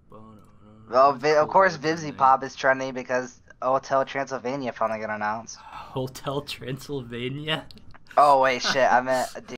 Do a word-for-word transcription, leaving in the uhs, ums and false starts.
Well, of course, Vivziepop is trending because Hotel Transylvania finally got announced. Hotel Transylvania? Oh wait, shit! I meant.